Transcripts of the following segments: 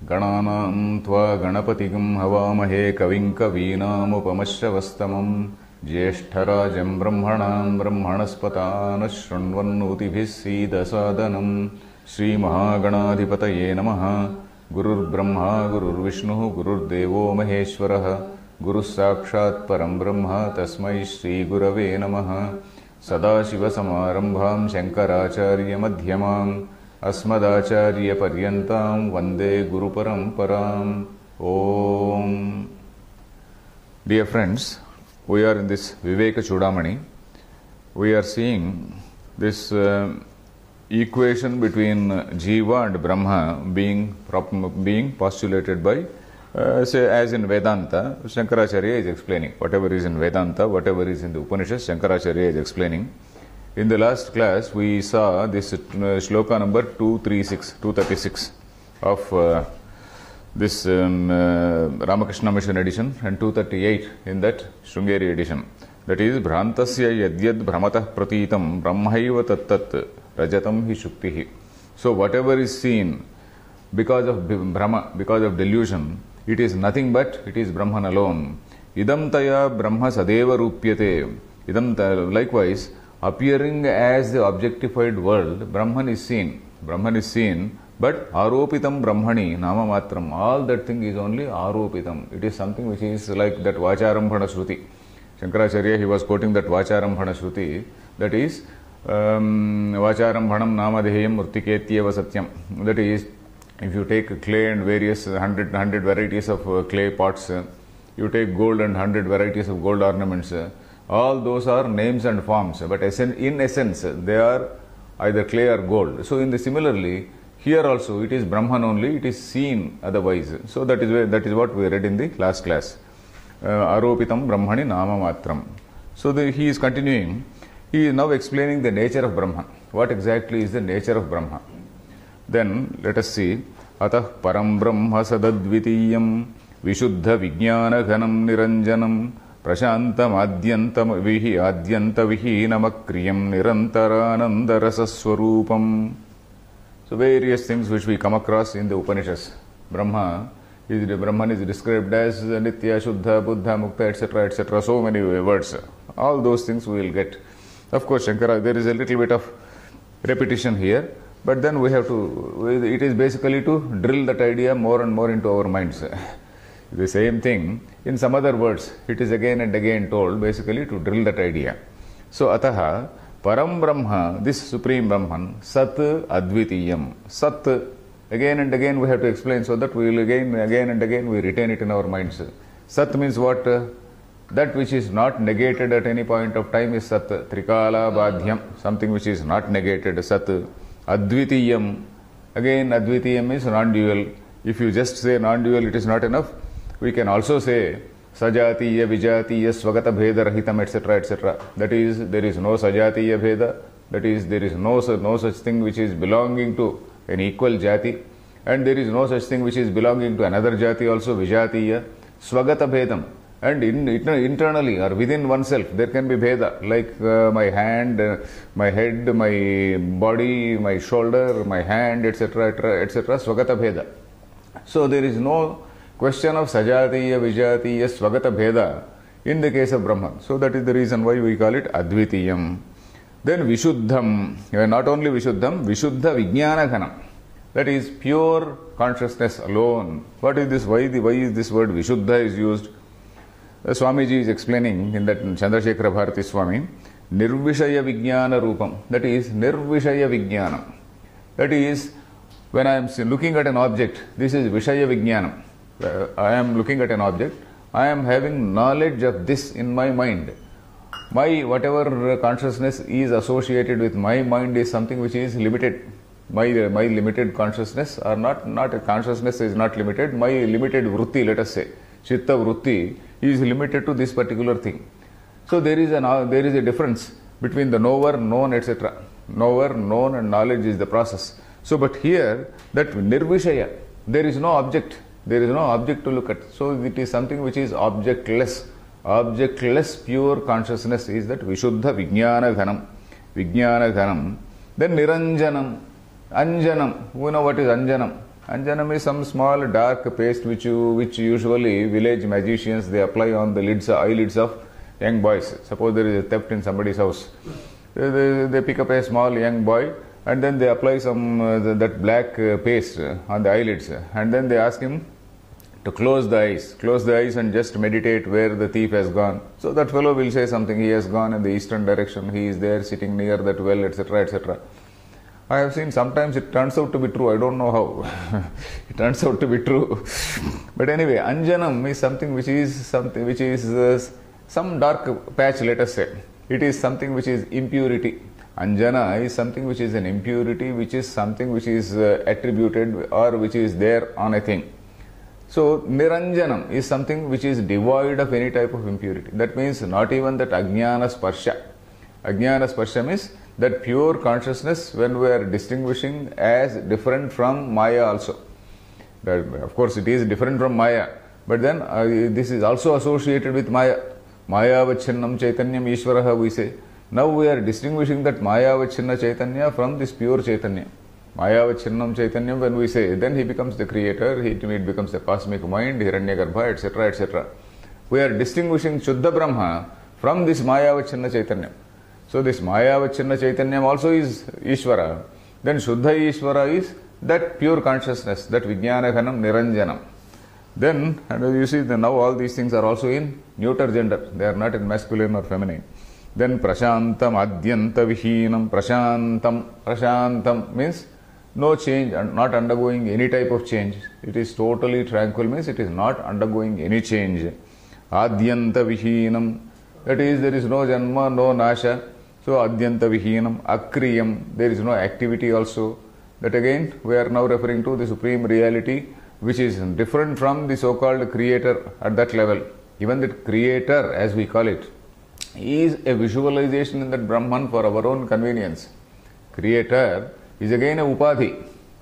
गणानां त्वा गणपतिं हवामहे कविं कवीनामुपमश्रवस्तमं ज्येष्ठराजं ब्रह्मणां ब्रह्मणस्पतान् शृण्वन्नोतिभिः सीदसादनं श्रीमहागणाधिपतये नमः। गुरुर्ब्रह्मा गुरुर्विष्णुः गुरुर्देवो महेश्वरः गुरुः साक्षात् परं ब्रह्म तस्मै श्रीगुरवे नमः। सदाशिवसमारम्भां शङ्कराचार्यमध्यमाम् अस्मदाचार्यपर्यन्तां वन्दे गुरुपरम्पराम्। Om. Dear friends, we are in this Viveka Chudamani. We are seeing this equation between Jiva and Brahma being postulated by, say, as in Vedanta, Shankaracharya is explaining. Whatever is in Vedanta, whatever is in the Upanishads, Shankaracharya is explaining. In the last class, we saw this shloka number 236 of this Ramakrishna Mission edition and 238 in that Shrungeri edition. That is, Bhrantasya yadyad Brahmatah pratitam Brahmaiva tattat rajatam hi shuktihi. So whatever is seen because of Brahma, because of delusion, it is nothing but it is Brahman alone. Idam taya Brahma sadeva rupyate. Likewise, appearing as the objectified world, Brahman is seen. Brahman is seen, but aropitam brahmani nama matram. All that thing is only aropitam. It is something which is like that Vacharambhana Shruti. Shankaracharya, he was quoting that Vacharambhana Shruti. That is, Vacharambhanam namadheyam murtiketyeva satyam. That is, if you take clay and various 100 varieties of clay pots, you take gold and 100 varieties of gold ornaments, all those are names and forms, but in essence, they are either clay or gold. So, similarly, here also it is Brahman only, it is seen otherwise. So, that is what we read in the last class. Aropitam Brahmani Nama Matram. So, he is continuing. He is now explaining the nature of Brahman. What exactly is the nature of Brahma? Then, let us see. Atah Param Brahma Sadadvitiyam Vishuddha Vijnana Ghanam Niranjanam Prashantam Adyantam Vihinamakriyam Nirantarananda Rasaswarupam. So various things which we come across in the Upanishads. Brahman is described as Nitya, Shuddha, Buddha, Mukta, etc., etc. So many words. All those things we will get. Of course, Shankara, there is a little bit of repetition here, but then we have to, it is basically to drill that idea more and more into our minds. The same thing in some other words, it is again and again told, basically to drill that idea. So, Ataha, Param Brahma, this Supreme Brahman, Sat Advitiyam. Sat, again and again we have to explain so that we will again and again we retain it in our minds. Sat means what? That which is not negated at any point of time is Sat. Trikala Badhyam, something which is not negated, Sat. Advitiyam, again Advitiyam is non-dual. If you just say non-dual, it is not enough. We can also say Sajatiya, Vijatiya, Swagata Bheda Rahitam, etc., etc. That is, there is no Sajatiya Bheda, that is, there is no such thing which is belonging to an equal Jati, and there is no such thing which is belonging to another Jati also, Vijatiya, Swagata Bhedam. And internally or within oneself, there can be Bheda, like my hand, my head, my body, my shoulder, my hand, etc., etc., Swagata Bheda. So there is no question of Sajatiya, Vijatiya, Swagata Bheda in the case of Brahman. So that is the reason why we call it Advitiyam. Then Vishuddham, not only Vishuddham, Vishuddha Vijnana Ghanam. That is pure consciousness alone. What is this? Why is this word Vishuddha is used? Swamiji is explaining in that Chandrasekhara Bharati Swami, Nirvishaya Vijnana Rupam. That is Nirvishaya Vijnanam. That is, when I am looking at an object, this is Vishaya Vijnanam. I am looking at an object, I am having knowledge of this in my mind. My whatever consciousness is associated with my mind is something which is limited. My limited consciousness or not consciousness is not limited. My limited vritti, let us say, chitta vritti is limited to this particular thing. So there is a difference between the knower, known, etc. Knower, known, and knowledge is the process. So, but here that nirvishaya, there is no object. There is no object to look at. So it is something which is objectless. Objectless pure consciousness is that Vishuddha Vijnana Ghanam. Vijnana Ghanam. Then Niranjanam. Anjanam. We know what is Anjanam. Anjanam is some small dark paste which usually village magicians they apply on the eyelids of young boys. Suppose there is a theft in somebody's house. They pick up a small young boy and then they apply some that black paste on the eyelids, and then they ask him to close the eyes and just meditate where the thief has gone. So that fellow will say something, he has gone in the eastern direction, he is there sitting near that well, etc., etc. I have seen sometimes it turns out to be true, I don't know how. It turns out to be true. But anyway, Anjanam is something which is some dark patch, let us say. It is something which is impurity. Anjana is something which is an impurity, which is something which is attributed or which is there on a thing. So, Niranjanam is something which is devoid of any type of impurity. That means not even that Ajnana Sparsha. Ajnana Sparsha means that pure consciousness when we are distinguishing as different from Maya also. That, of course, it is different from Maya, but then this is also associated with Maya. Maya Vachinnam Chaitanyam Ishvaraha, we say. Now we are distinguishing that Maya Vachinna Chaitanya from this pure Chaitanya. Maya Vachinnam Chaitanyam, when we say, then he becomes the creator, it becomes the cosmic mind, Hiranyagarbha, etc., etc. We are distinguishing Shuddha Brahma from this Maya Vachinna Chaitanya. So this Maya Vachinna Chaitanyam also is Ishvara. Then Shuddha Ishvara is that pure consciousness, that Vijnana Ghanam Niranjanam. Then, and you see, now all these things are also in neuter gender. They are not in masculine or feminine. Then Prashantam Adyanta Vihinam. Prashantam means no change, not undergoing any type of change. It is totally tranquil, means it is not undergoing any change. Adyanta Vihinam. That is, there is no Janma, no Nasha. So Adyanta Vihinam. Akriyam. There is no activity also. That again, we are now referring to the Supreme Reality, which is different from the so-called creator at that level. Even the creator, as we call it, is a visualization in that Brahman for our own convenience. Creator is again a upadhi.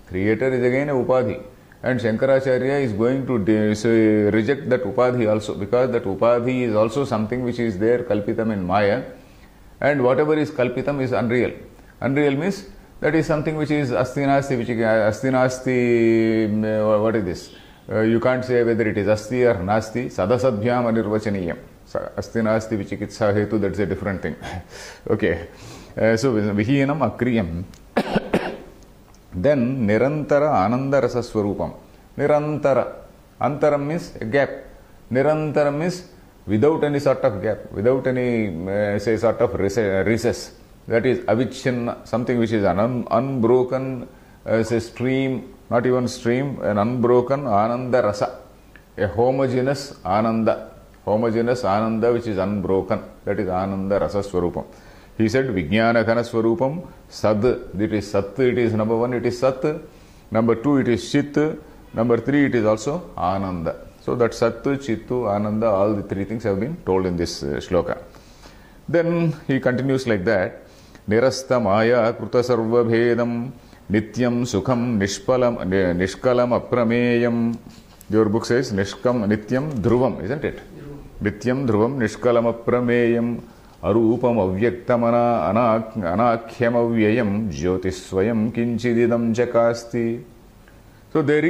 And Shankaracharya is going to reject that upadhi also, because that upadhi is also something which is there, kalpitam in Maya, and whatever is kalpitam is unreal. Unreal means that is something which is astinasti, what is this? You can't say whether it is asti or nasti. Sadasadbhyam anirvachaniyam. Astinasti vichikitsa hetu, that's a different thing. Okay. So, vihinam akriyam. Then, nirantara ananda rasa swarupam. Nirantara. Antaram means a gap. Nirantara means without any sort of gap, without any, say, sort of recess. That is avichinna, something which is an unbroken, say, stream, not even stream, an unbroken ananda rasa. A homogeneous ananda which is unbroken. That is ananda rasa swarupam. He said Vijnana Ghana Swarupam Sad. It is Sat, it is number one, it is Sat. Number two, it is Chit. Number three, it is also Ananda. So that Sat, Chittu, Ananda, all the three things have been told in this shloka. Then he continues like that. Nirasta Maya Kruta Sarva Bhedam Nityam Sukham Nishkalam Aprameyam. Your book says Nishkam Nityam Dhruvam, isn't it? Nityam Dhruvam Nishkalam Aprameyam Arupam Avyaktamana Anakhyam Avyayam Jyotiswayam Kinchididam Jakasti. So there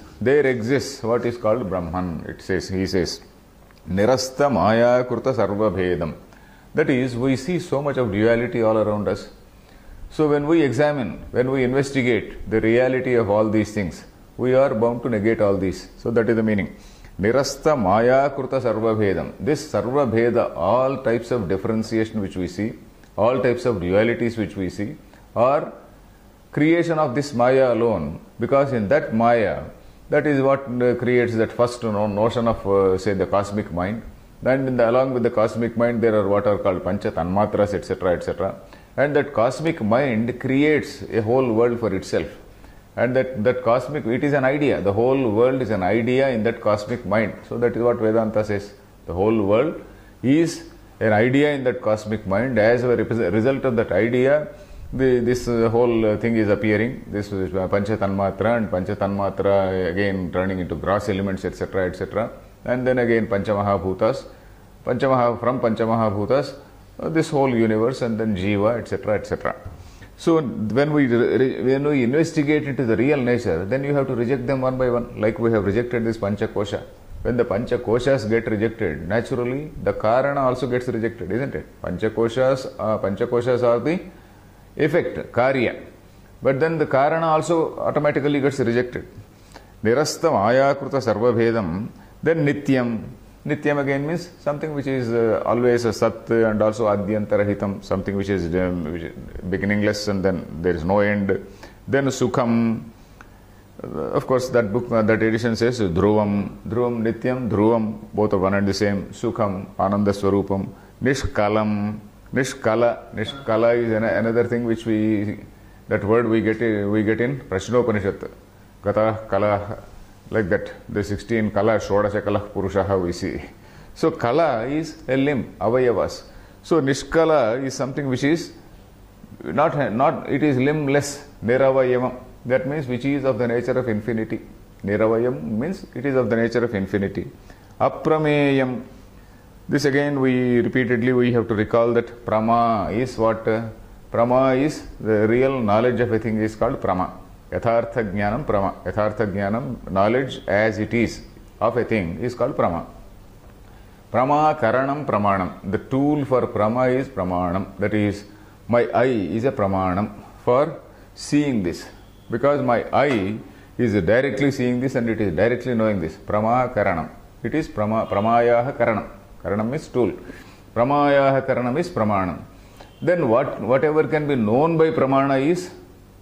exists what is called Brahman. He says Nirasta Maya Kruta Sarva Bhedam. That is, we see so much of duality all around us. So when we examine, when we investigate the reality of all these things, we are bound to negate all these. So that is the meaning. Nirasta Maya Kruta Sarva Bhedam. This Sarva Bheda, all types of differentiation which we see, all types of dualities which we see, are creation of this Maya alone. Because in that Maya, that is what creates that first notion of, say, the cosmic mind. And along with the cosmic mind, there are what are called Pancha Tanmatras, etc., etc. And that cosmic mind creates a whole world for itself. And that cosmic, it is an idea. The whole world is an idea in that cosmic mind. So that is what Vedanta says. The whole world is an idea in that cosmic mind. As a result of that idea, this whole thing is appearing. This is Pancha Tanmatra, and Pancha Tanmatra again turning into gross elements, etc., etc. And then again Panchamahabhutas. From Panchamahabhutas, this whole universe, and then Jiva, etc., etc. So when we investigate into the real nature, then you have to reject them one by one, like we have rejected this Pancha Kosha. When the Pancha Koshas get rejected, naturally the Karana also gets rejected, isn't it? Pancha Koshas are the effect, Karya. But then the Karana also automatically gets rejected. Nirastam Ayakruta Sarva Bhedam, then Nityam. Nityam again means something which is always a Sat and also Adyantarahitam, something which is beginningless and then there is no end. Then Sukham. Of course, that book, that edition says Dhruvam, Nityam, Dhruvam, both are one and the same. Sukham, Ananda Swarupam, Nishkalam, Nishkala is another thing which that word we get in Prashnopanishad. Gata, Kala, like that. The 16 Kala, Shodasha Kala, Purushaha we see. So Kala is a limb, Avayavas. So Nishkala is something which is not it is limbless, Niravayam. That means which is of the nature of infinity. Niravayam means it is of the nature of infinity. Aprameyam. This again we have to recall that Prama is what? Prama is the real knowledge of a thing is called Prama. Yathartha Jnanam Prama. Yathartha Jnanam, knowledge as it is of a thing is called Prama. Prama Karanam Pramanam. The tool for Prama is Pramanam. That is, my eye is a Pramanam for seeing this. Because my eye is directly seeing this and it is directly knowing this. Prama Karanam. It is Pramayaha Karanam. Karanam is tool. Pramayaha Karanam is Pramanam. Then whatever can be known by Pramana is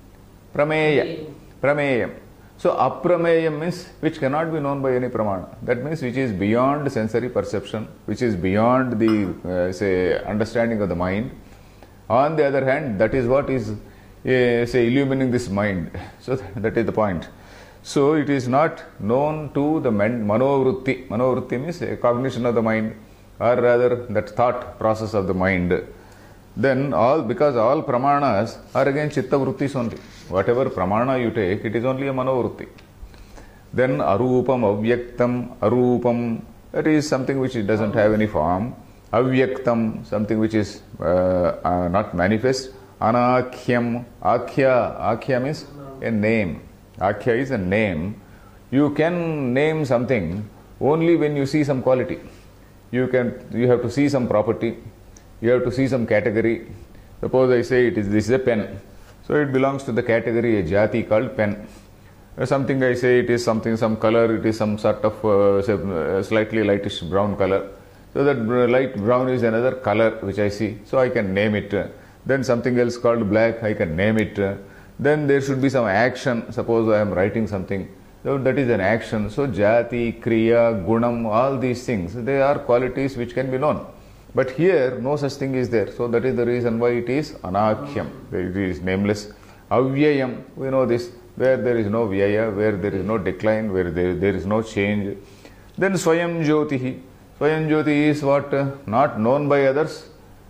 Prameyam. So Aprameyam means which cannot be known by any Pramana. That means which is beyond sensory perception, which is beyond the understanding of the mind. On the other hand, that is what is illumining this mind. So that is the point. So it is not known to the manovrutti. Manovrutti means a cognition of the mind, or rather that thought process of the mind. Then because all pramanas are again chitta vrittis only. Whatever pramana you take, it is only a manovrutti. Then arupam, avyaktam, arupam, that is something which doesn't have any form. Avyaktam, something which is not manifest. Anakhyam, Akhya means a name. Akhya is a name. You can name something only when you see some quality. You have to see some property. You have to see some category. Suppose I say this is a pen. So it belongs to the category, a jati called pen. Something I say it is some color, it is some sort of slightly lightish brown color. So that light brown is another color which I see. So I can name it. Then something else called black, I can name it. Then there should be some action. Suppose I am writing something. So that is an action. So jati, kriya, gunam, all these things, they are qualities which can be known. But here, no such thing is there. So that is the reason why it is anakhyam. It is nameless. Avyayam, we know this. Where there is no vyaya, where there is no decline, where there is no change. Then swayam jyotihi. Swayam jyoti is what? Not known by others.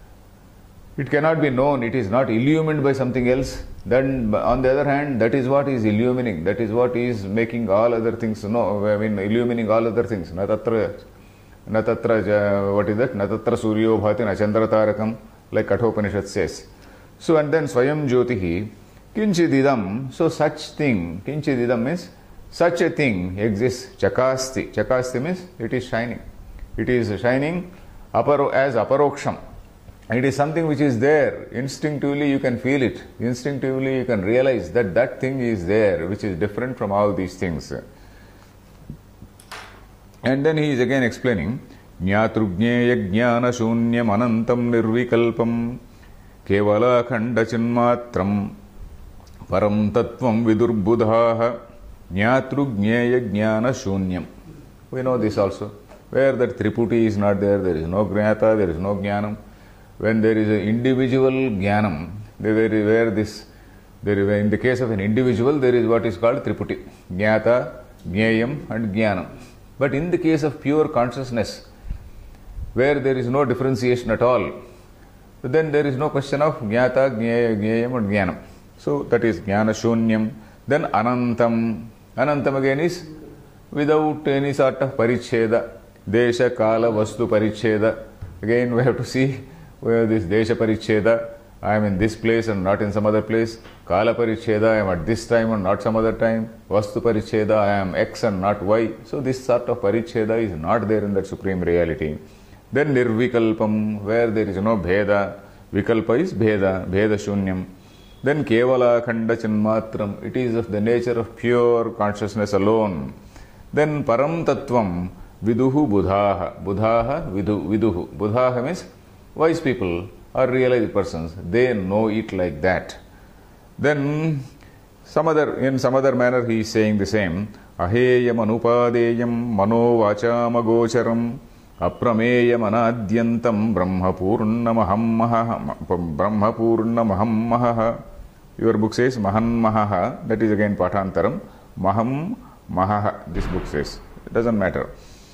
It cannot be known. It is not illumined by something else. Then on the other hand, that is what is illumining. That is what is making all other things illumining all other things. Natatra, what is that? Natatra suryo bhati na chandra tarakam, like Kathopanishad says. So and then swayam jyotihi, kinchididam. So such thing, kinchididam means such a thing exists. Chakasti. Chakasti means it is shining. It is shining as aparoksham. It is something which is there. Instinctively you can feel it. Instinctively you can realize that that thing is there, which is different from all these things. And then he is again explaining, Jnatrugnyeya jnana shunyam anantam nirvikalpam kevala khanda chinmatram param tattvam vidurbudhaha Jnatrugnyeya jnana shunyam. We know this also. Where that Triputi is not there, there is no Jnata, there is no Jnanam. When there is an individual jnanam, in the case of an individual, there is what is called Triputi, Jnata, Jnayam and Jnanam. But in the case of pure consciousness, where there is no differentiation at all, then there is no question of Jnata, Jnayam and Jnanam. So that is Jnana Shunyam. Then Anantam. Anantam again is without any sort of Paricheda, Desha, Kala, Vastu Paricheda. Again we have to see where this Desha Paricheda, I am in this place and not in some other place. Kala Paricheda, I am at this time and not some other time. Vastu Paricheda, I am X and not Y. So this sort of Paricheda is not there in that Supreme Reality. Then Nirvikalpam, where there is no Bheda. Vikalpa is Bheda, Bheda Shunyam. Then Kevala Khanda Chinmatram, it is of the nature of pure consciousness alone. Then Param Tattvam, Viduhu Budhaha. Budhaha, Viduhu. Budhaha means wise people or realized persons. They know it like that. Then in some other manner he is saying the same. Aheyam anupadeyam mano vachamagocharam aprameyam anadyantam brahmapurnamaham mahaha. Your book says mahan mahaha. That is again Pathantaram. Maham mahaha. This book says. It doesn't matter.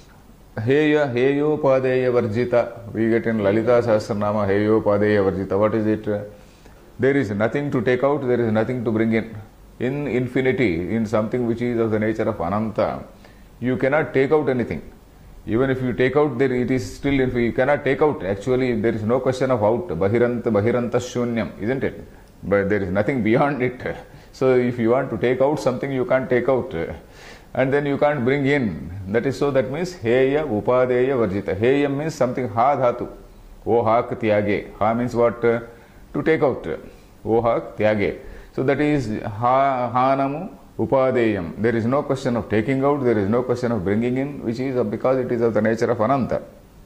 Heya, Heyo Padeya Varjita. We get in Lalita Sahasranama, Heyo Padeya Varjita. What is it? There is nothing to take out, there is nothing to bring in. In infinity, in something which is of the nature of Ananta, you cannot take out anything. Even if you take out, there it is still, if you cannot take out, actually there is no question of out. Bahiranta Shunyam, isn't it? But there is nothing beyond it. So if you want to take out something, you can't take out. And then you can't bring in. That is so, that means Heya Upadeya Varjita. Heya means something Ha Dhatu. O Hak Tyage. Ha means what? To take out. O Hak Tyage. So that is Hanamu Upadeyam. There is no question of taking out, there is no question of bringing in, which is because it is of the nature of Ananta.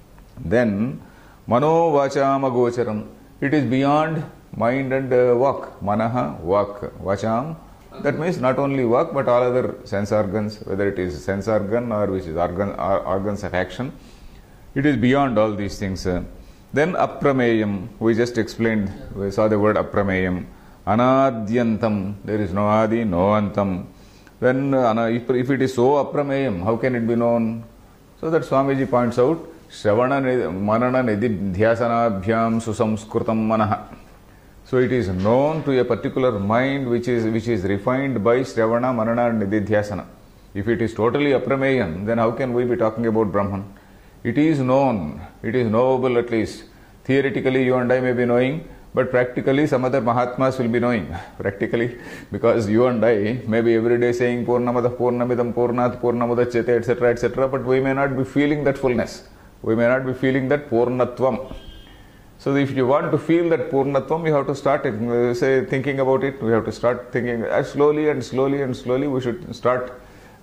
Then Mano Vachama Gocharam. It is beyond mind and walk. Manaha, walk. Vacham. That means not only work but all other sense organs, whether it is sense organ or which is organs of action. It is beyond all these things. Then aprameyam, we just explained, we saw the word aprameyam. Anadyantam, there is no adi, no antam. Then if it is so aprameyam, how can it be known? So that Swamiji points out, Shravana Manana Nididhyasanabhyam Susamskrutam Manaha. So it is known to a particular mind which is refined by Shravana, Manana and Nididhyasana. If it is totally aprameyam, then how can we be talking about Brahman? It is known, it is knowable at least. Theoretically you and I may be knowing, but practically some other Mahatmas will be knowing. Practically, because you and I may be every day saying Purnamada Purnamidam Purnat Purnamudachyate etc. etc. but we may not be feeling that fullness. We may not be feeling that Purnatvam. So if you want to feel that Purnatvam, you have to start thinking about it. We have to start thinking slowly and slowly and slowly. We should start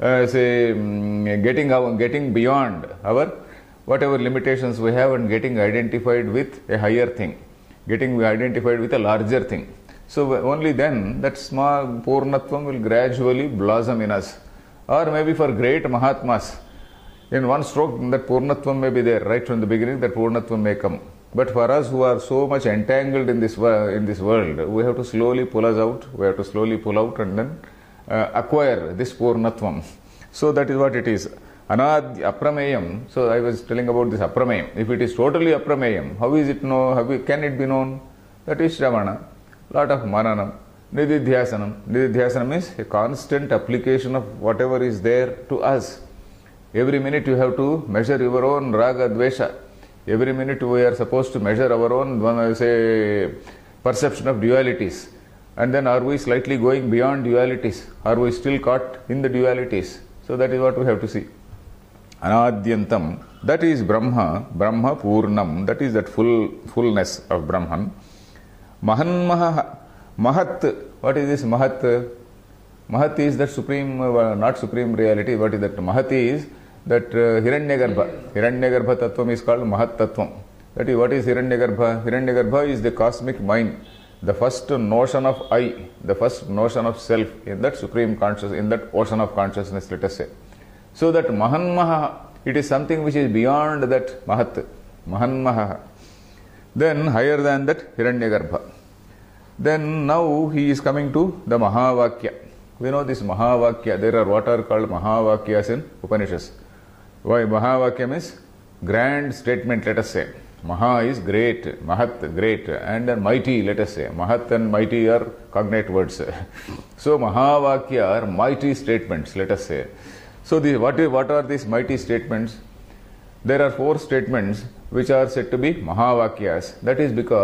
getting beyond our whatever limitations we have and getting identified with a higher thing, getting identified with a larger thing. So only then that small Purnatvam will gradually blossom in us. Or maybe for great Mahatmas, in one stroke that Purnatvam may be there right from the beginning. That Purnatvam may come. But for us who are so much entangled in this world, we have to slowly pull us out. We have to slowly pull out and then acquire this Purnatvam. So that is what it is. Aprameyam. So I was telling about this aprameyam. If it is totally aprameyam, how is it known? Can it be known? That is Shravana. Lot of Mananam. Nididhyasanam. Nididhyasanam is a constant application of whatever is there to us. Every minute you have to measure your own raga, dvesha. Every minute we are supposed to measure our own, perception of dualities. And then are we slightly going beyond dualities? Are we still caught in the dualities? So that is what we have to see. Anadyantam, that is Brahma, Brahma Purnam, that is that fullness of Brahman. Mahan Maha, Mahat, what is this Mahat? Mahat is that supreme, not supreme reality, what is that? Mahat is that Hiranyagarbha. Hiranyagarbha Tattvam is called Mahat Tattvam. That is, what is Hiranyagarbha? Hiranyagarbha is the cosmic mind, the first notion of I, the first notion of self in that supreme consciousness, in that ocean of consciousness, let us say. So that Mahan Maha, it is something which is beyond that Mahat, Mahan Maha. Then higher than that Hiranyagarbha. Then now he is coming to the Mahavakya. We know this Mahavakya, there are what are called Mahavakyas in Upanishads. Why Mahavakya means grand statement, let us say. Maha is great, Mahat great, and then mighty, let us say. Mahat and mighty are cognate words. So Mahavakya are mighty statements, let us say. So what are these mighty statements? There are 4 statements which are said to be Mahavakyas. That is because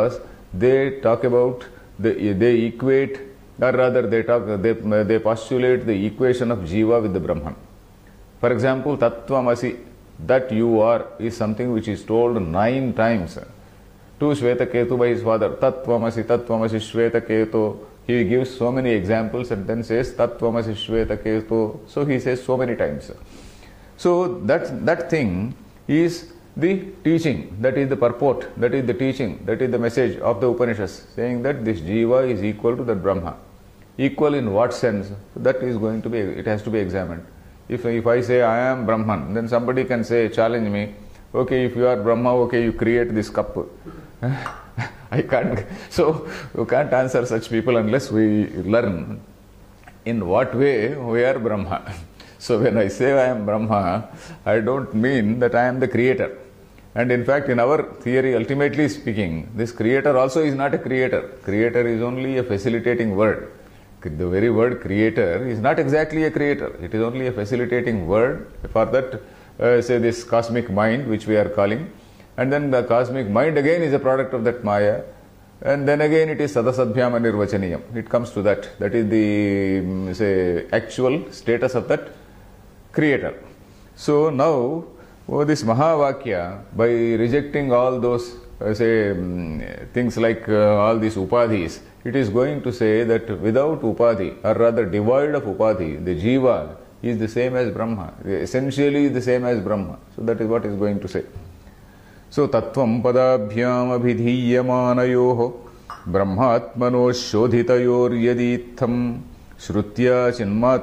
they talk about, they equate, or rather they postulate the equation of Jiva with the Brahman. For example, Tattvamasi, that you are, is something which is told 9 times to Shvetaketu by his father. Tattvamasi, Tattvamasi, Shvetaketu. He gives so many examples and then says Tattvamasi, Shvetaketu. So he says so many times. So that thing is the teaching, that is the purport, that is the teaching, that is the message of the Upanishads, saying that this Jiva is equal to that Brahma. Equal in what sense? That is going to be, it has to be examined. If I say I am Brahman, then somebody can say, challenge me, okay, if you are Brahma, okay, you create this cup. I can't, so you can't answer such people unless we learn in what way we are Brahma. So when I say I am Brahma, I don't mean that I am the creator. And in fact, in our theory, ultimately speaking, this creator also is not a creator. Creator is only a facilitating word. The very word creator is not exactly a creator. It is only a facilitating word for that, say this cosmic mind which we are calling. And then the cosmic mind again is a product of that Maya. And then again it is Sadasadhyama Nirvachaniyam. It comes to that. That is the, say, actual status of that creator. So now, this Mahavakya, by rejecting all those, say, things like all these upadhis, it is going to say that without upadhi, or rather devoid of upadhi, the jiva is the same as Brahma, essentially the same as Brahma. So that is what is going to say. So tattvam padabhyam abhidhiyamanayoho brahmatmano shodhitayor yaditham Shrutya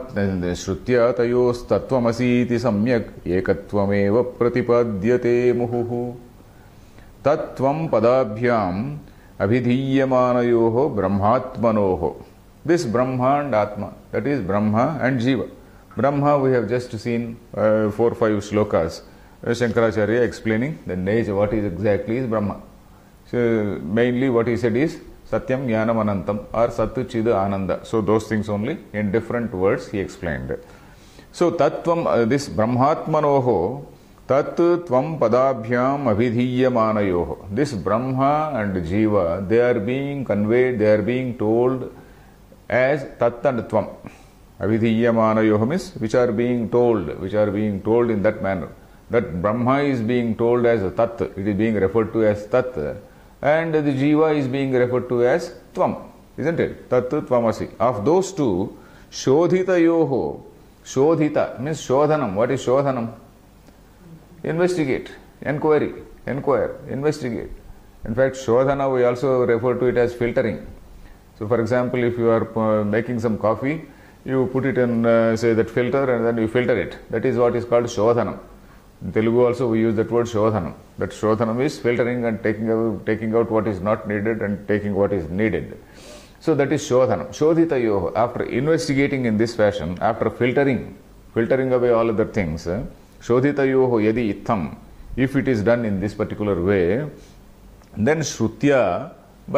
tayos tattvamasiti samyak ekattvameva pratipadyate muhuhu. Tattvam padabhyam abhidhiyamanayoho brahmatmanoho. This Brahma and Atma, that is Brahma and Jiva. Brahma we have just seen 4-5 shlokas. Shankaracharya explaining the nature, what is exactly is Brahma. So mainly what he said is Satyam Jnanam Anantam or Sattu Chida Ananda. So those things only in different words he explained. So Tattvam, this Brahmatmanoho, Tat Tvam Padabhyam Abhidhiyamanayoho. This Brahma and Jiva, they are being conveyed, they are being told as Tat and Tvam. Abhidhiyamanayoho means which are being told in that manner. That Brahma is being told as Tat, it is being referred to as Tat. And the Jiva is being referred to as Tvam, isn't it? Tat Tvamasi. Of those two, Shodhita Yoho. Shodhita means Shodhanam. What is Shodhanam? Investigate, inquire, investigate. In fact, Shodhana we also refer to it as filtering. So for example, if you are making some coffee, you put it in, say, that filter and then you filter it. That is what is called Shodhanam. In Telugu also we use that word Shodhanam. That Shodhanam is filtering and taking out what is not needed and taking what is needed. So that is Shodhanam. Shodhitayoho. After investigating in this fashion, after filtering away all other things, Shodhitayoho yadi itham, if it is done in this particular way, then Shrutya,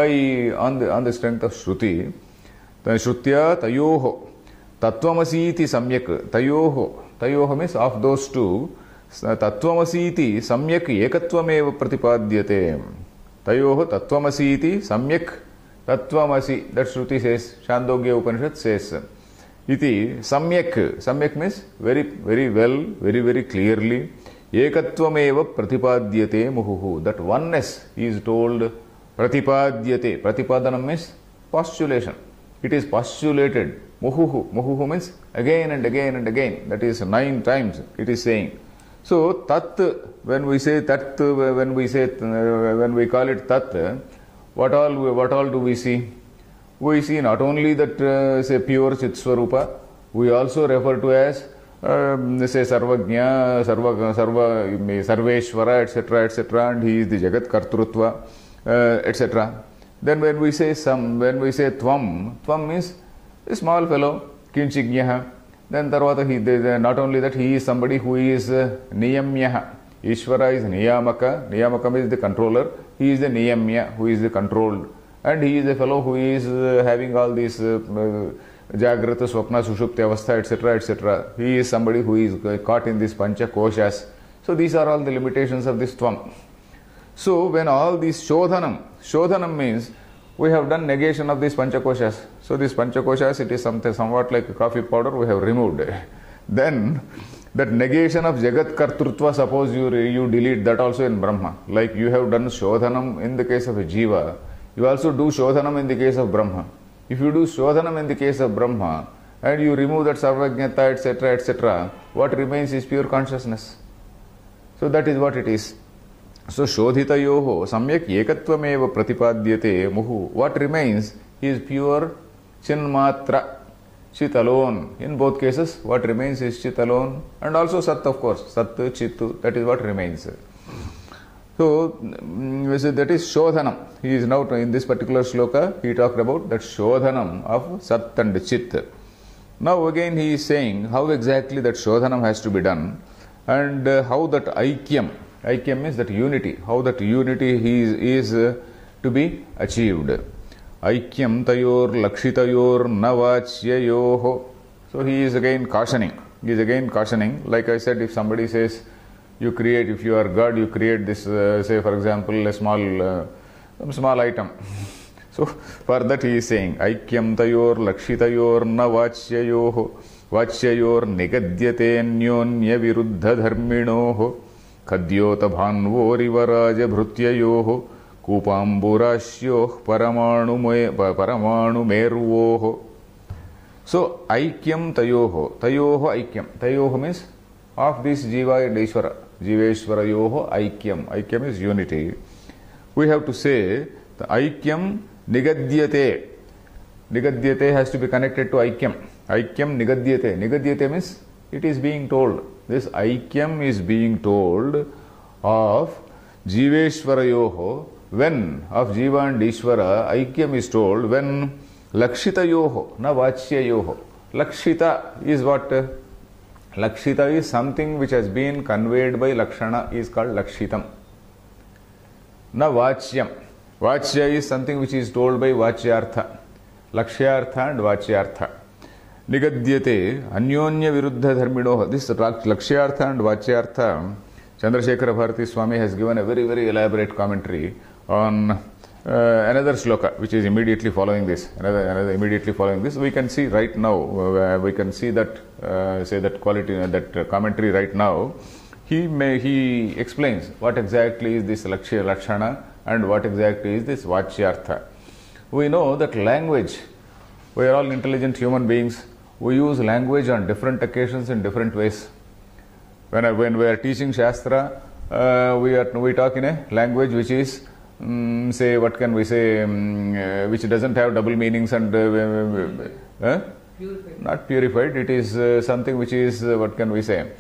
on the strength of Shruti, then Shrutya tayoho, Tattvamasiti samyak, tayoho means of those two, Tattvamasiti samyak ekatvameva pratipadyate. Tayoho Tattvamasiti samyak Tattvamasi. That Shruti says, Chandogya Upanishad says. Iti samyak means very, very well, very, very clearly. Ekatvameva pratipadyate muhuhu. That oneness is told pratipadyate. Pratipadanam means postulation. It is postulated. Muhuhu means again and again and again. That is 9 times it is saying. So tat, when we say tat, when we call it tat, what all do we see? We see not only that say pure Chit Swarupa, we also refer to as say Sarvagnya, Sarveshwara, etc., and he is the Jagat Kartrutva, etc. Then when we say Tvam means a small fellow, Kinchigyaha. Then Tarvata, not only that, he is somebody who is Niyamyaha. Ishvara is Niyamaka. Niyamaka is the controller. He is the Niyamya, who is the controlled. And he is a fellow who is having all these Jagrata, Swapna, Sushupti, Avastha, etc., etc. He is somebody who is caught in these Pancha Koshas. So these are all the limitations of this Tvam. So when all these Shodhanam means we have done negation of these panchakoshas. So these panchakoshas, it is somewhat like coffee powder, we have removed. Then that negation of Jagat Kartrutva, suppose you delete that also in Brahma. Like you have done Shodhanam in the case of a Jiva, you also do Shodhanam in the case of Brahma. If you do Shodhanam in the case of Brahma, and you remove that Sarvajñata, etc., etc., what remains is pure consciousness. So that is what it is. So Shodhitayoho Samyak Ekattvameva Pratipadyate Muhu. What remains is pure Chinmatra, Chit alone. In both cases, what remains is Chit alone, and also Sat, of course. Sat, Chitu, that is what remains. So that is Shodhanam. He is now, in this particular shloka, he talked about that Shodhanam of Sat and Chit. Now again he is saying how exactly that Shodhanam has to be done, and how that Aikyam means that unity, how that unity is to be achieved. Aikyam tayor lakshitayor navachyayoho. So he is again cautioning. Like I said, if somebody says, if you are God, you create this, say for example, a small item. So for that he is saying, Aikyam tayor lakshitayor navachyayoho vachyayor nigadyate nyonya viruddha dharminoho Khadyota bhanvorivaraja bhrutyayoho kupamburashyoh paramanu mervoho. So Aikyam tayoho Aikyam. Tayoho means of this Jiva and Ishvara. Jiveshwarayoho Aikyam. Aikyam is unity. We have to say the Aikyam Nigadyate. Nigadyate has to be connected to Aikyam. Aikyam Nigadyate. Nigadyate means it is being told. This Aikyam is being told of Jiveshwarayoho, when of Jiva and Ishvara, Aikyam is told when Lakshitayoho, na Vachyayoho. Lakshita is what? Lakshita is something which has been conveyed by Lakshana, is called Lakshitam. Na Vachyam. Vachya is something which is told by Vachyartha. Lakshyartha and Vachyartha. Nigadyate Anyonya Viruddha Dharminoha. This Lakshyartha and Vachyartha, Chandrasekhara Bharati Swami has given a very, very elaborate commentary on another shloka which is immediately following this. Another immediately following this. We can see right now, we can see that, that commentary right now. He explains what exactly is this Lakshana and what exactly is this Vachyartha. We know that language, we are all intelligent human beings. We use language on different occasions in different ways. When we are teaching Shastra, we talk in a language which is, say, what can we say, which doesn't have double meanings and Purified. Not purified. It is something which is, what can we say,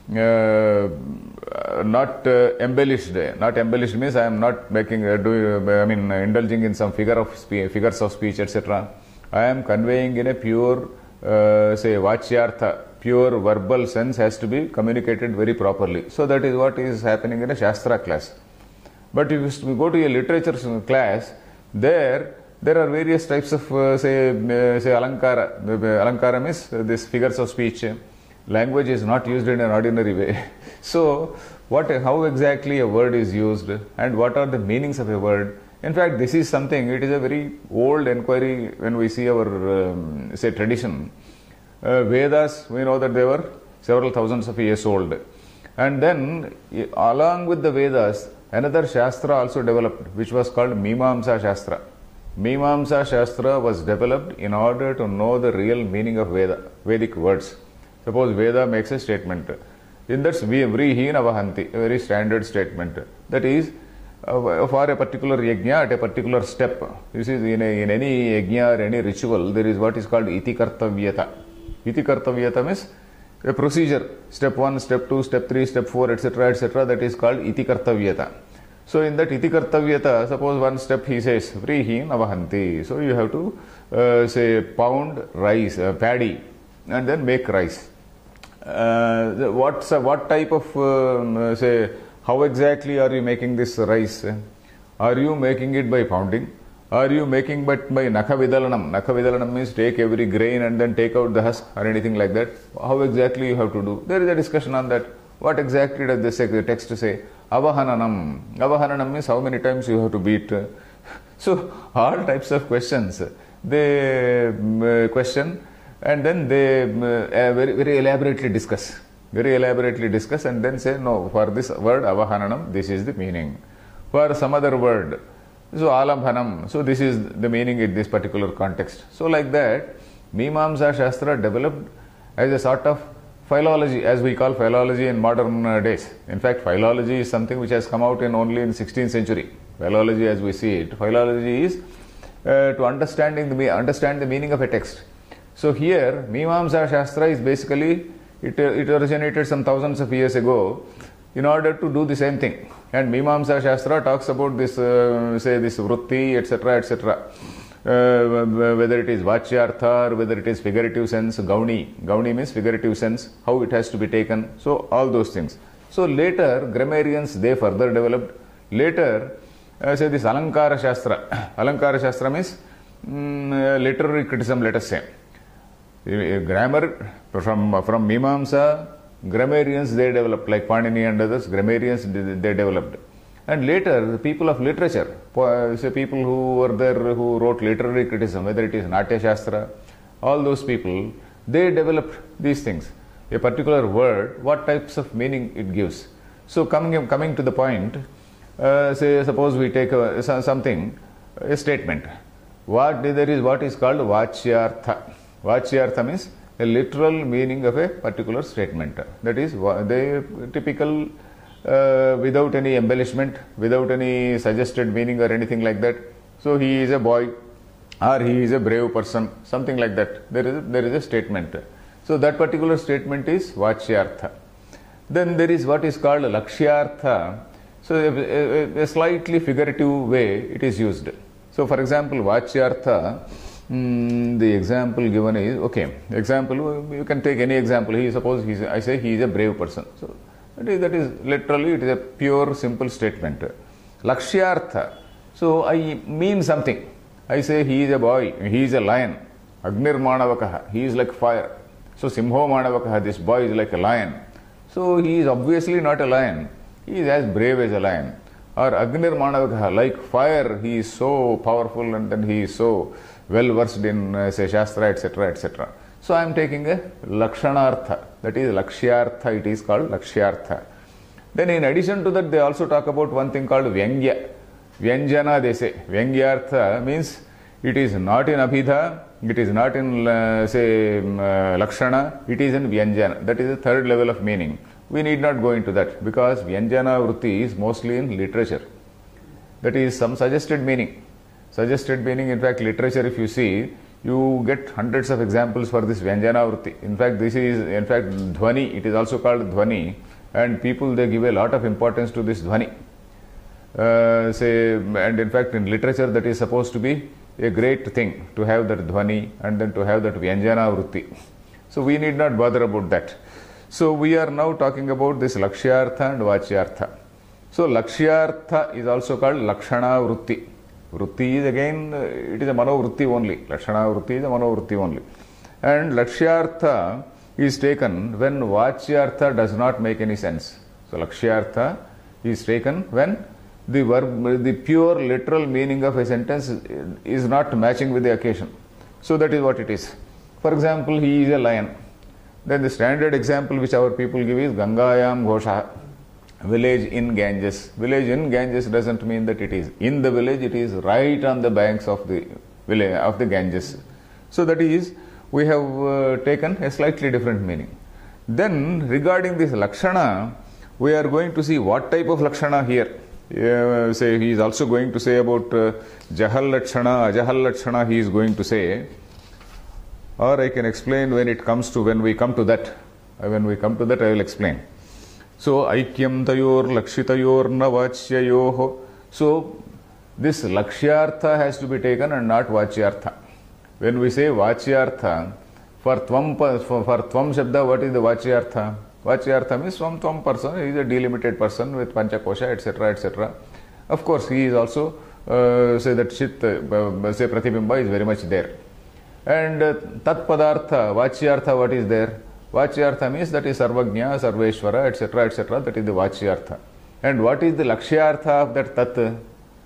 not embellished. Not embellished means I am not making, indulging in some figures of speech, etc. I am conveying in a pure, say, Vachyartha, pure verbal sense has to be communicated very properly. So that is what is happening in a Shastra class. But if we go to a literature class, there are various types of, say Alankara. Alankara means these figures of speech. Language is not used in an ordinary way. So, how exactly a word is used and what are the meanings of a word? In fact, this is something, it is a very old inquiry when we see our, say, tradition. Vedas, we know that they were several thousands of years old. And then, along with the Vedas, another Shastra also developed, which was called Mimamsa Shastra. Mimamsa Shastra was developed in order to know the real meaning of Vedic words. Suppose Veda makes a statement. In that, Vrihi Navahanti, a very standard statement. That is, for a particular yajna at a particular step. This is in any yajna or any ritual, there is what is called Iti Kartavyata. Iti Kartavyata means a procedure. Step 1, step 2, step 3, step 4, etc., etc. That is called Iti Kartavyata. So in that Iti Kartavyata, suppose one step he says, Vrihi Navahanti. So you have to say pound rice, paddy, and then make rice. What type of, say, how exactly are you making this rice? Are you making it by pounding? Are you making it by Nakhavidalanam? Nakhavidalanam means take every grain and then take out the husk or anything like that. How exactly you have to do? There is a discussion on that. What exactly does the text say? Avahananam. Avahananam means how many times you have to beat. So all types of questions they question, and then they very elaborately discuss. Very elaborately discuss and then say, no, for this word avahananam, this is the meaning. For some other word, so alambhanam, so this is the meaning in this particular context. So like that, Mimamsa Shastra developed as a sort of philology, as we call philology in modern days. In fact, philology is something which has come out only in 16th century. Philology as we see it, philology is to understand the meaning of a text. So here, Mimamsa Shastra is basically, it originated some thousands of years ago in order to do the same thing. And Mimamsa Shastra talks about this, say this vritti, etc., etc. Whether it is Vachyartha or whether it is figurative sense, Gauni. Gauni means figurative sense, how it has to be taken. So all those things. So later, grammarians, they further developed. Later, say this Alankara Shastra. Alankara Shastra means literary criticism, let us say. Grammar, from Mimamsa, grammarians they developed, like Panini and others, grammarians they developed. And later, the people of literature, say people who were there who wrote literary criticism, whether it is Natya Shastra, all those people, they developed these things. A particular word, what types of meaning it gives. So coming to the point, say suppose we take a statement. There is what is called Vachyartha. Vachyartha means a literal meaning of a particular statement. That is the typical, without any embellishment, without any suggested meaning or anything like that. So he is a boy, or he is a brave person, something like that. There is a statement. So that particular statement is Vachyartha. Then there is what is called Lakshyartha. So a slightly figurative way it is used. So for example, Vachyartha, the example given is, okay, example, you can take any example. I say he is a brave person. So that is literally, it is a pure, simple statement. Lakshyartha, so I mean something. I say he is a boy, he is a lion. Agnir Manavakaha, he is like fire. So Simho Manavakaha, this boy is like a lion. So he is obviously not a lion. He is as brave as a lion. Or Agnir Manavakaha, like fire, he is so powerful and then he is so well versed in say Shastra, etc., etc. So I am taking a Lakshanartha, that is Lakshyartha, it is called Lakshyartha. Then in addition to that, they also talk about one thing called Vyangya. Vyanjana they say. Vyangyartha means it is not in Abhidha, it is not in Lakshana, it is in Vyanjana. That is the third level of meaning. We need not go into that because Vyanjana Vritti is mostly in literature. That is some suggested meaning. Suggested meaning, in fact, literature, if you see, you get hundreds of examples for this Vyanjana Vritti. In fact, Dhvani, it is also called Dhvani, and people, they give a lot of importance to this Dhvani. And in fact, in literature, that is supposed to be a great thing, to have that Dhvani and then to have that Vyanjana Vritti. So we need not bother about that. So we are now talking about this Lakshyartha and Vachyartha. So Lakshyartha is also called Lakshana Vritti. Vritti is again, it is a Mano Vritti only. Lakshana Vritti is a Mano Vritti only. And Lakshyartha is taken when Vachyartha does not make any sense. So Lakshyartha is taken when the verb, the pure literal meaning of a sentence is not matching with the occasion. So that is what it is. For example, he is a lion. Then the standard example which our people give is Gangayam Ghosha, village in Ganges. Village in Ganges doesn't mean that it is in the village, it is right on the banks of the village, of the Ganges. So that is, we have taken a slightly different meaning. Then regarding this Lakshana, we are going to see what type of Lakshana here. Say he is also going to say about Jahal Lakshana, Ajahal Lakshana he is going to say. Or I can explain when we come to that. When we come to that, I will explain. So, Aikyam Tayor Lakshitayor Navachyayoho. So, this Lakshyartha has to be taken and not Vachyartha. When we say Vachyartha, for Tvam Shabda, what is the Vachyartha? Vachyartha means Tvam person, he is a delimited person with Panchakosha, etc., etc. Of course, he is also, say that Chit, say Pratibimba is very much there. And Tat Padartha, Vachyartha, what is there? Vachyartha means that is Sarvagnya, Sarveshwara, etc., etc. That is the Vachyartha. And what is the Lakshyartha of that Tat?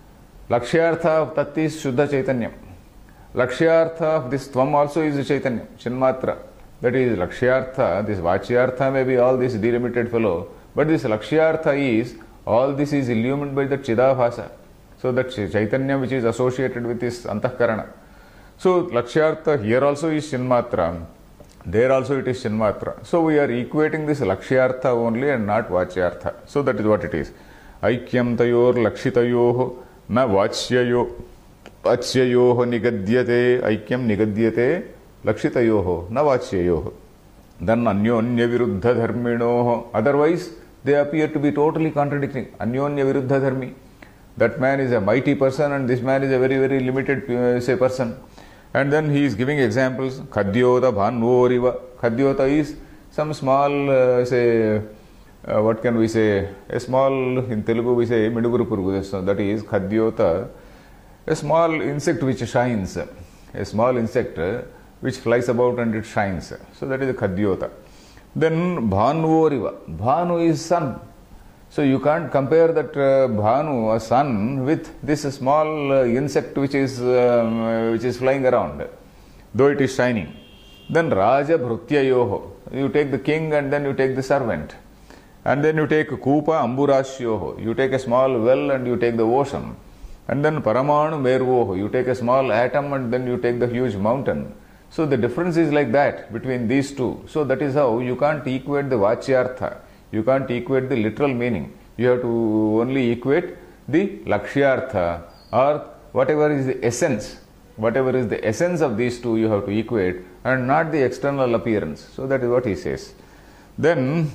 Lakshyartha of Tat is Shuddha Chaitanyam. Lakshyartha of this Tvam also is Chaitanyam, Chinmatra. That is Lakshyartha, this Vachyartha may be all this delimited fellow, but this Lakshyartha is, all this is illumined by the Chidabhasa. So that Chaitanya which is associated with this Antahkarana. So Lakshyartha here also is Chinmatra, there also it is Chinmatra. So we are equating this Lakshyartha only and not Vachyartha. So that is what it is. Aikyam tayor lakshitayoh na vachyayo vachyayoh nigadyate aikyam nigadyate lakshitayoh na vachyayoh. Then anyonya viruddha dharminoh. Otherwise they appear to be totally contradicting. Anyonya viruddha dharmi. That man is a mighty person and this man is a very, very limited person. And then he is giving examples. Khadyota bhanvoriva. Khadyota is some small, what can we say? A small, in Telugu we say, Miduguru Purugu. So that is Khadyota, a small insect which shines. A small insect which flies about and it shines. So that is a Khadyota. Then bhanvoriva. Bhanu is sun. So you can't compare that Bhanu, a sun, with this small insect which is flying around, though it is shining. Then Raja Bhrutyayoho. You take the king and then you take the servant. And then you take Kupa Amburashyoho. You take a small well and you take the ocean. And then Paramanu Mervoho. You take a small atom and then you take the huge mountain. So the difference is like that between these two. So that is how you can't equate the Vachyartha. You can't equate the literal meaning. You have to only equate the Lakshyartha or whatever is the essence. Whatever is the essence of these two you have to equate and not the external appearance. So that is what he says. Then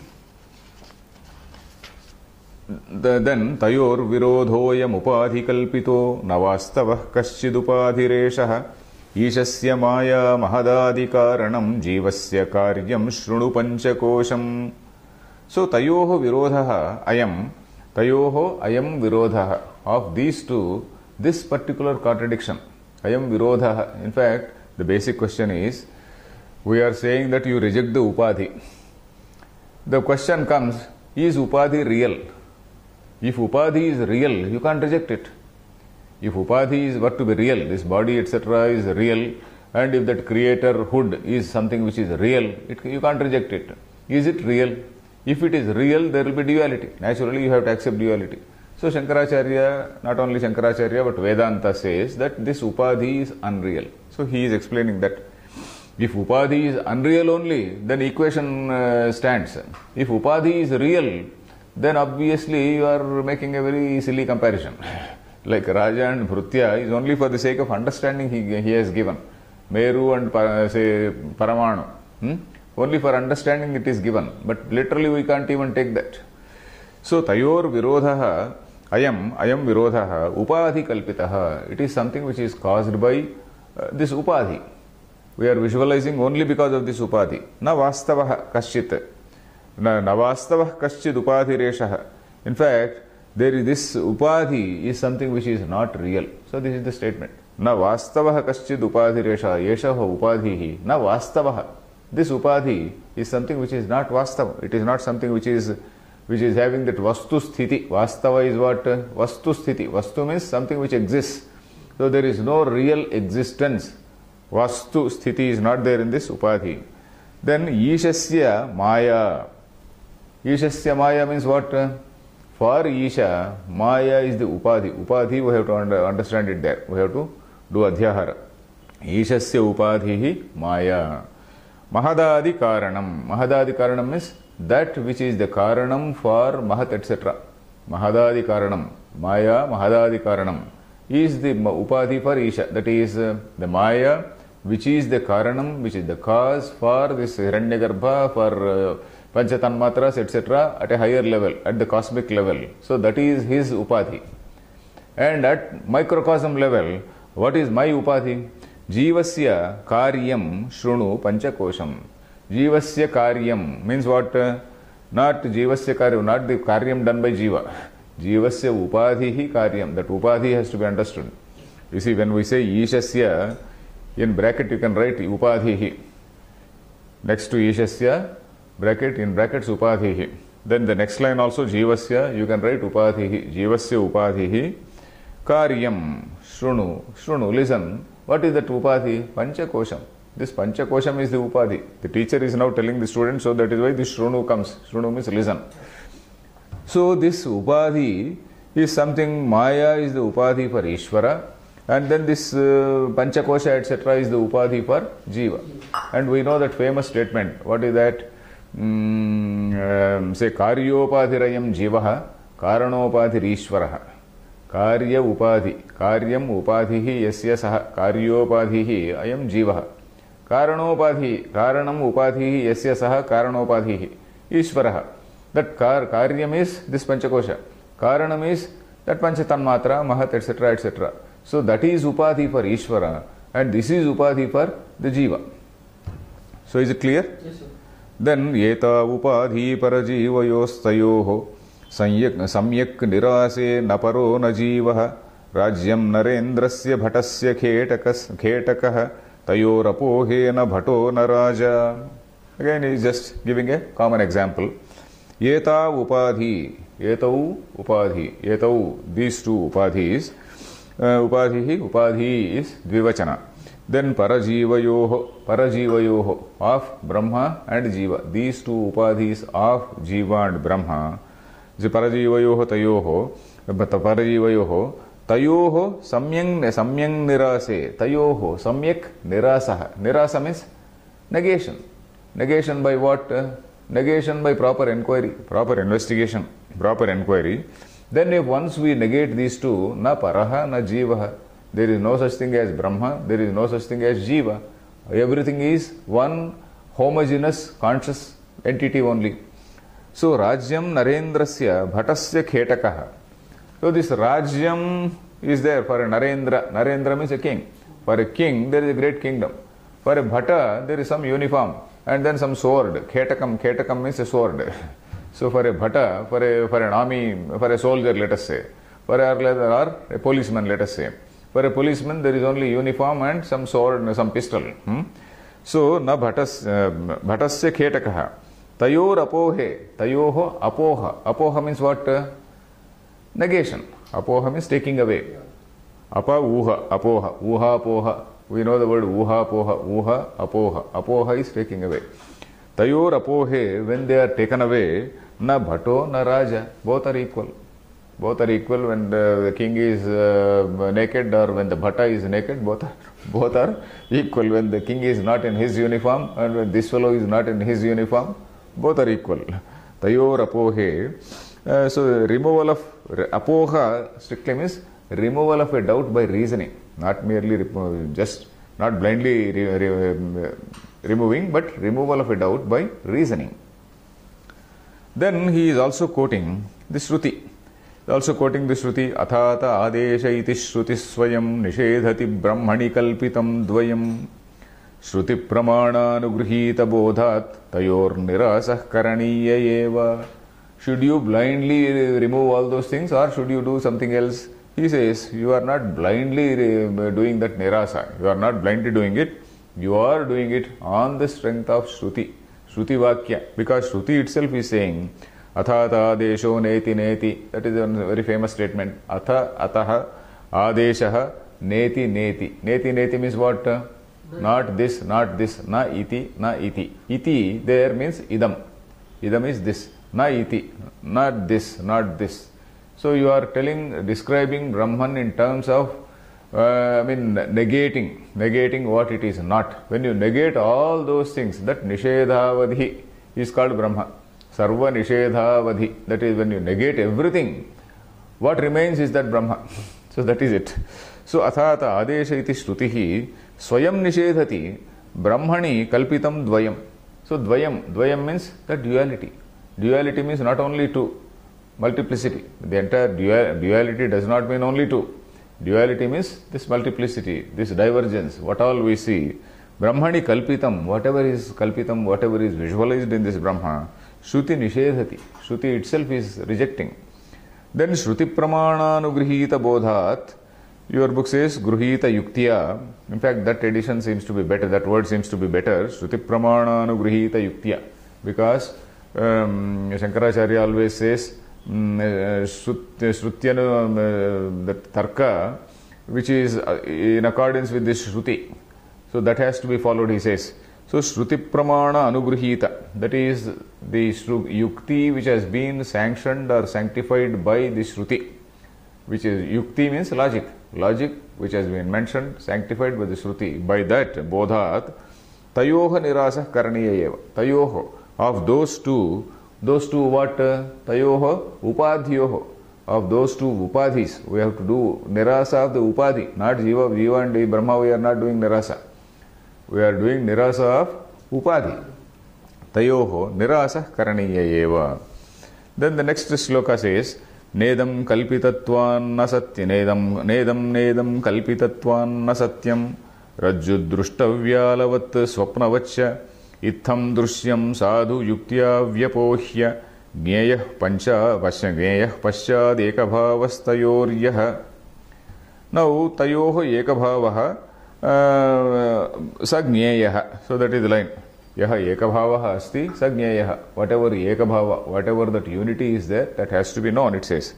Tayor virodhoyam upadhi kalpito navastavah kaschidupādhireshah Ishasya maya mahadadikaranam jivasya karyam shrunu panchakosham. So tayoho virodhaha ayam virodhaha. Of these two, this particular contradiction, ayam virodhaha. In fact, the basic question is, we are saying that you reject the upadhi. The question comes, is upadhi real? If upadhi is real, you can't reject it. If upadhi is what to be real, this body etc. is real, and if that creatorhood is something which is real, you can't reject it. Is it real? If it is real, there will be duality. Naturally, you have to accept duality. So Shankaracharya, not only Shankaracharya, but Vedanta says that this upadhi is unreal. So he is explaining that if upadhi is unreal only, then equation stands. If upadhi is real, then obviously you are making a very silly comparison. Like Raja and Bhrutya is only for the sake of understanding he has given. Meru and Paramanu. Only for understanding it is given, but literally we can't even take that. So tayor virodhaha ayam virodhaha upadhi kalpitaha. It is something which is caused by this upadhi. We are visualizing only because of this upadhi. Na vastavah kaschit. Na vastavah kaschid upadhireshah. In fact, there is this upadhi is something which is not real. So this is the statement. Na vastavah kaschid upadhiresha yeshaho upadhihi. Na vastavah. This upadhi is something which is not vastava. It is not something which is having that vastu sthiti. Vastava is what? Vastu sthiti. Vastu means something which exists. So there is no real existence. Vastu sthiti is not there in this upadhi. Then Ishasya Maya. Ishasya Maya means what? For Isha, Maya is the upadhi. Upadhi we have to understand it there. We have to do adhyahara. Ishasya upadhihi Maya. Mahadadi Karanam. Mahadadi Karanam means that which is the Karanam for Mahat etc. Mahadadi Karanam. Maya Mahadadi Karanam is the upadhi for Isha. That is the Maya which is the Karanam, which is the cause for this Hiranyagarbha, for Panchatanmatras etc. at a higher level, at the cosmic level. So that is his upadhi. And at microcosm level, what is my upadhi? Jivasya karyam shrunu panchakosham. Jivasya karyam means what? Not jivasya karyam, not the karyam done by jiva. Jivasya upadhihi karyam. That upadhi has to be understood. You see, when we say Ishasya, in bracket you can write upadhihi. Next to Ishasya, bracket, in brackets upadhihi. Then the next line also Jivasya, you can write upadhihi. Jivasya upadhihi Karyam, Shrunu, Shrunu, listen. What is that Upadhi? Panchakosham. This Panchakosham is the Upadhi. The teacher is now telling the student, so that is why this Shrunu comes. Shrunu means listen. So this Upadhi is something, Maya is the Upadhi for Ishvara, and then this Panchakosha etc. is the Upadhi for Jiva. And we know that famous statement. What is that? Say, Karyopadhirayam Jivaha, Karanopadhirishvaraha. Karya Upadhi, Karyam Upadhihi Yasya Saha, Karyopadhihi Ayam Jivaha. Karanopadhi, Karanam Upadhihi Yasya Saha, Karanopadihi Ishvaraha. That Karyam is this Panchakosha. Karanam is that Panchatanmatra, Mahat, etc., etc. So that is Upadhi for Ishvara, and this is Upadhi for the Jiva. So is it clear? Yes, sir. Then Yeta Upadhi Parajivayostayoho Samyak Nirase Naparo Najivaha Rajyam Narendrasya Bhatasya Khetakaha Tayorapohena Bhato Naraja. Again, he is just giving a common example. Yeta Upadhi, Yetau Upadhi, Yetau, these two Upadhis. Upadhi is Dvivachana. Then Parajivayoho, of Brahma and Jiva. These two Upadhis of Jiva and Brahma. Parajivayoho Tayoho, Parajivayoho, Tayoho Samyang Nirase, Tayoho Samyak Nirasaha. Nirasa means negation. Negation by what? Negation by proper inquiry, proper investigation, proper inquiry. Then if once we negate these two, na paraha, na jivaha, there is no such thing as Brahma, there is no such thing as Jiva. Everything is one homogeneous conscious entity only. So Rajyam Narendrasya Bhatasya Khetakaha. So this Rajyam is there for a Narendra. Narendra means a king. For a king, there is a great kingdom. For a Bhata, there is some uniform and then some sword. Khetakam means a sword. So for a Bhata, for an army, for a soldier, let us say, for a policeman, let us say. For a policeman, there is only uniform and some sword, some pistol. So na bhatasya khetakaha. Tayor apohe. Tayoho apoha. Apoha means what? Negation. Apoha means taking away. Apa uha apoha. Uha apoha. We know the word uha apoha. Uha apoha. Apoha is taking away. Tayor apohe, when they are taken away, na bhato na raja. Both are equal. Both are equal when the king is naked or when the bhata is naked. Both are equal. When the king is not in his uniform and when this fellow is not in his uniform, both are equal. Tayor apohe. So removal of apoha strictly means removal of a doubt by reasoning, not merely just not blindly removing, but removal of a doubt by reasoning. Then he is also quoting the Shruti. Also quoting the Shruti, Athata Adesha iti Shruti Swayam Nishedhati Brahmani Kalpitam Dvayam Shruti Pramana Nugruhita Bodhat Tayor Nirasah Karaniya Eva. Should you blindly remove all those things or should you do something else? He says, you are not blindly doing that nirasa. You are not blindly doing it. You are doing it on the strength of Shruti. Shruti Vakya. Because Shruti itself is saying, Athata Adesho Neti Neti. That is a very famous statement. Atha Ataha Adeshaha Neti Neti. Neti Neti means what? Not this, not this. Na iti, na iti. Iti there means idam. Idam is this. Na iti. Not this, not this. So you are describing Brahman in terms of, negating what it is not. When you negate all those things, that Nishedhavadhi is called Brahma. Sarva Nishedhavadhi. That is when you negate everything, what remains is that Brahma. So that is it. So Athata Adesha iti Shrutihi Swayam Nishedhati Brahmani Kalpitam Dvayam. So Dvayam means the duality. Duality means not only two. Multiplicity. The entire duality does not mean only two. Duality means this multiplicity, this divergence, what all we see. Brahmani kalpitam, whatever is kalpitam, whatever is visualized in this Brahma, Shruti nishedhati. Shruti itself is rejecting. Then Shruti pramana nugrihita bodhat. Your book says gruhita yuktya. In fact, that edition seems to be better. That word seems to be better. Shruti pramana nugrihita yuktya. Because Shankaracharya always says the tarka, which is in accordance with this Shruti. So that has to be followed, he says. So Shruti Pramana Anugrihita, that is the Yukti which has been sanctioned or sanctified by the Shruti, which is Yukti means logic. Logic which has been mentioned, sanctified by the Shruti. By that, Bodhat, Tayoha Nirasa Karaniya. Tayoho, of those two what? Tayoha Upadhyoho. Of those two Upadhis, we have to do Nirasa of the Upadhi, not Jiva and Brahma, we are not doing Nirasa. We are doing Nirasa of Upadhi. Tayoho Nirasa Karaniya eva. Then the next shloka says, Nedam kalpitatvan na satya, nedam kalpitatvan na satyam, rajjudrushtavyalavat swapnavaccha, itham drishyam sadhu yuktya vyapohya, gneyah paschad ekabhavastayoryaha. Now, tayoho ekabhavaha sagneyah. So that is the line. Yaha ekabhavaha asti sagneyah. Whatever ekabhava, whatever that unity is there, that has to be known, it says.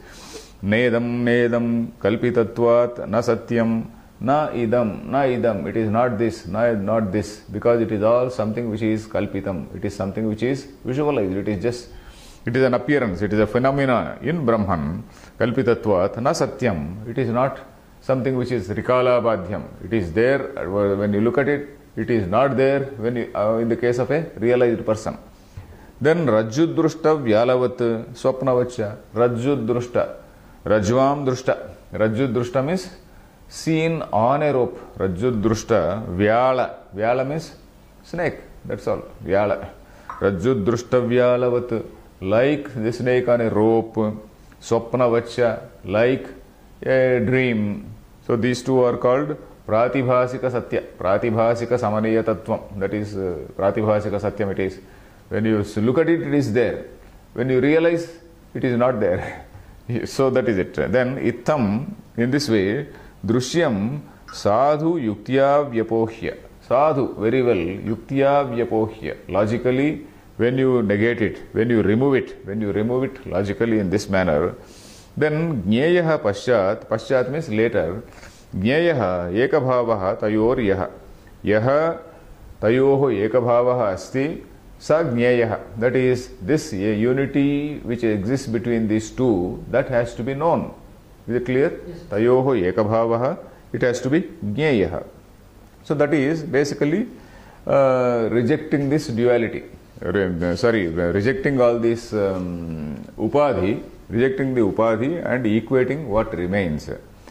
Nedam kalpitatvat na satyam na idam. It is not this, not this, because it is all something which is kalpitam. It is something which is visualized. It is an appearance. It is a phenomena in Brahman. Kalpitatvat na satyam. It is not something which is rikala badhyam. It is there when you look at it. It is not there when you, in the case of a realized person. Then rajjudrushta vyalavat swapnavacha. Rajjudrushta. Rajvam drushta. Rajjudrushta means seen on a rope. Rajjudrushta vyala. Vyala means snake. That's all. Vyala. Rajjudrushta vyalavat, like the snake on a rope. Swapnavacha, like a dream. So these two are called Pratibhasika Satya, Pratibhasika Samaniya Tattvam. That is Pratibhasika Satyam it is. When you look at it, it is there. When you realize, it is not there. So that is it. Then Itham, in this way, Drushyam Sadhu Yuktya Vyapohya. Sadhu, very well, Yuktya Vyapohya. Logically, when you negate it, when you remove it logically in this manner, then Gneyaha Paschat means later, Gneyaha ekabhavaha tayoryaha. Yaha tayoho ekabhavaha asti sa gneyaha. That is, this unity which exists between these two, that has to be known. Is it clear? Yes. Tayoho ekabhavaha, it has to be gneyaha. So that is basically rejecting this duality. Rejecting all this upadhi, rejecting the upadhi and equating what remains.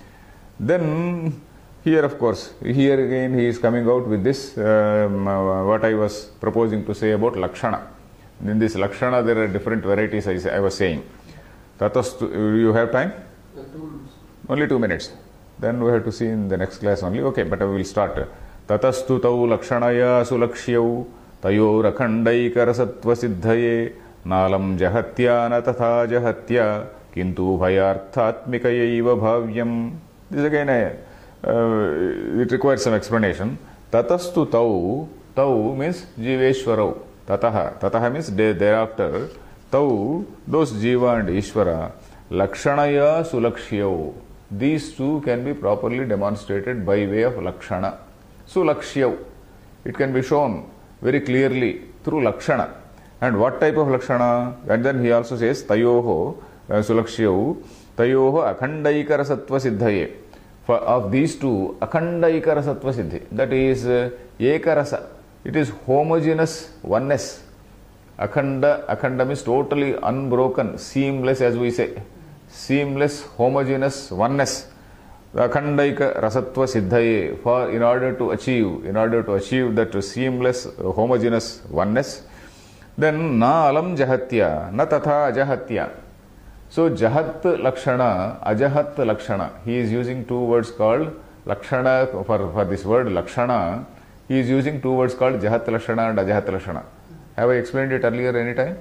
Then here, of course, here again he is coming out with this, what I was proposing to say about Lakshana. In this Lakshana there are different varieties, I was saying. Tatastu, you have time? 2 minutes. Only 2 minutes. Then we have to see in the next class only. Okay, but I will start. Tatastu tau Lakshanaya sulakshyav tayor akhandaikarasattva siddhaye nalam jahatya na tatha jahatya kintu bhayarthatmikayaiva bhavyam. This again, it requires some explanation. Tatastu tau, tau means Jiveshwarau. Tataha means thereafter. Tau, those Jiva and Ishvara. Lakshanaya sulakshyau. These two can be properly demonstrated by way of Lakshana. Sulakshyau. It can be shown very clearly through Lakshana. And what type of Lakshana? And then he also says, Tayoho sulakshyau. Tayoho akhandaikara sattva siddhaye. Of these two, akhandaikara sattva siddhi. That is ekarasa. It is homogeneous oneness. Akhanda means totally unbroken, seamless as we say. Seamless, homogeneous oneness. Akhandaika rasatva siddhaye. In order to achieve that seamless, homogeneous oneness. Then na alam jahatya, na tatha ajahatya. So Jahat Lakshana, Ajahat Lakshana. He is using 2 words called Lakshana. For this word Lakshana, he is using 2 words called Jahat Lakshana and Ajahat Lakshana. Have I explained it earlier any time?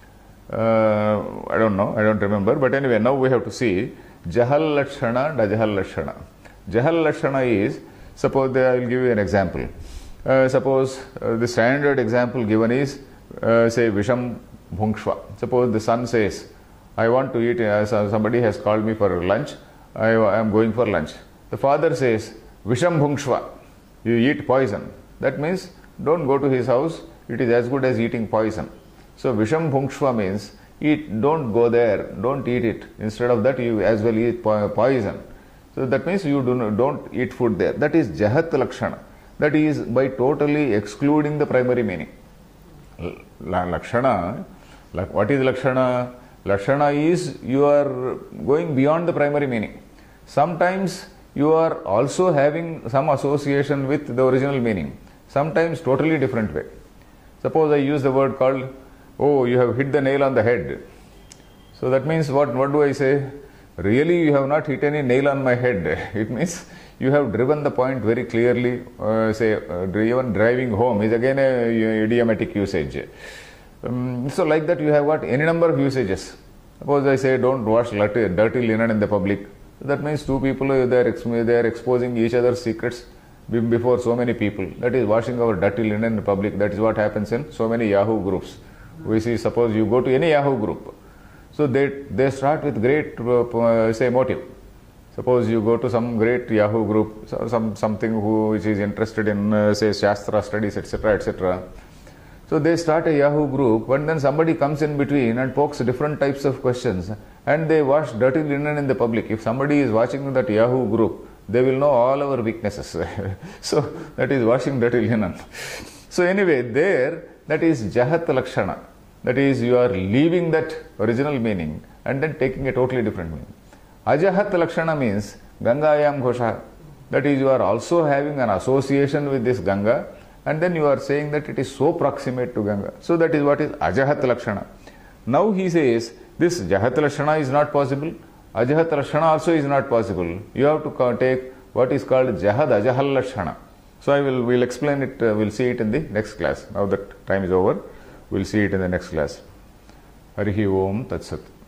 I don't know, I don't remember. But anyway, now we have to see Jahal Lakshana and Ajahal Lakshana. Jahal Lakshana is, suppose I will give you an example. Suppose the standard example given is, say Visham Bhunkshva. Suppose the sun says, I want to eat, somebody has called me for lunch, I am going for lunch. The father says, Visham bhungshva, you eat poison. That means don't go to his house, it is as good as eating poison. So Visham bhungshva means don't go there, don't eat it. Instead of that, you as well eat poison. So that means you don't eat food there. That is Jahat Lakshana. That is by totally excluding the primary meaning. Lakshana, what is Lakshana? Lakshana is you are going beyond the primary meaning. Sometimes you are also having some association with the original meaning. Sometimes totally different way. Suppose I use the word called, oh, you have hit the nail on the head. So that means what do I say? Really, you have not hit any nail on my head. It means you have driven the point very clearly. Even driving home is again a idiomatic usage. So like that you have got any number of usages. Suppose I say don't wash dirty linen in the public. That means two people, they are exposing each other's secrets before so many people. That is washing our dirty linen in the public. That is what happens in so many Yahoo groups. We see, suppose you go to any Yahoo group. So they start with great motive. Suppose you go to some great Yahoo group, something which is interested in Shastra studies, etc., etc. So they start a Yahoo group, but then somebody comes in between and pokes different types of questions, and they wash dirty linen in the public. If somebody is watching that Yahoo group, they will know all our weaknesses. So that is washing dirty linen. So anyway, that is Jahat Lakshana. That is, you are leaving that original meaning and then taking a totally different meaning. Ajahat Lakshana means Gangayam Ghosha. That is, you are also having an association with this Ganga, and then you are saying that it is so proximate to Ganga. So that is what is Ajahat Lakshana. Now he says, this Jahat Lakshana is not possible. Ajahat Lakshana also is not possible. You have to take what is called Jahad Ajahal Lakshana. So we'll explain it, we'll see it in the next class. Now that time is over. We'll see it in the next class. Harihi Om Tat Sat.